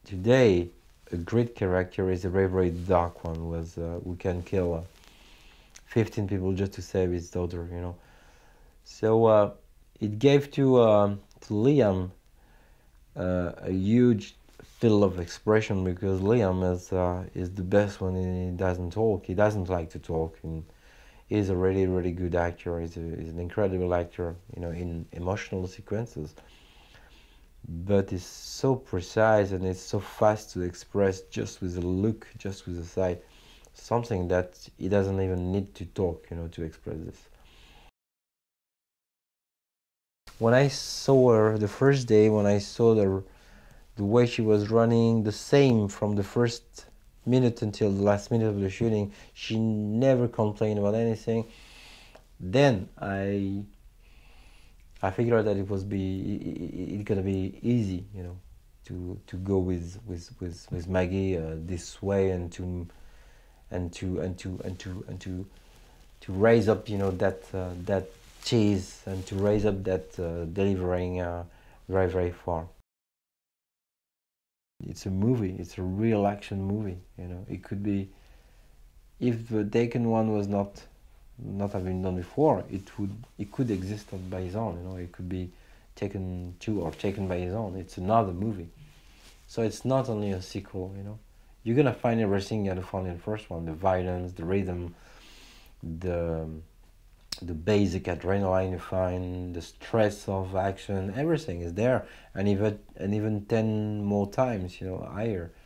today, a great character is a very, very dark one, who can kill 15 people just to save his daughter, you know. So it gave to Liam a huge field of expression, because Liam is the best when he doesn't talk. He doesn't like to talk, and he's a really, really good actor. He's an incredible actor, you know, in emotional sequences. But it's so precise and it's so fast to express just with a look, just with a sight, something that he doesn't even need to talk, you know, to express this. When I saw her the first day, when I saw the way she was running, the same from the first minute until the last minute of the shooting, she never complained about anything. Then I figured out that it gonna be easy, you know, to go with Maggie this way, and to raise up, you know, that cheese, and to raise up that delivering very, very far. It's a movie. It's a real action movie. You know, it could be, if the Taken one was not have been done before, it could exist on by its own. You know, it could be Taken 2 or Taken by its own. It's another movie. So it's not only a sequel. You know, you're gonna find everything you found in the first one: the violence, the rhythm, the basic adrenaline you find, the stress of action. Everything is there, and even 10 more times. You know, higher.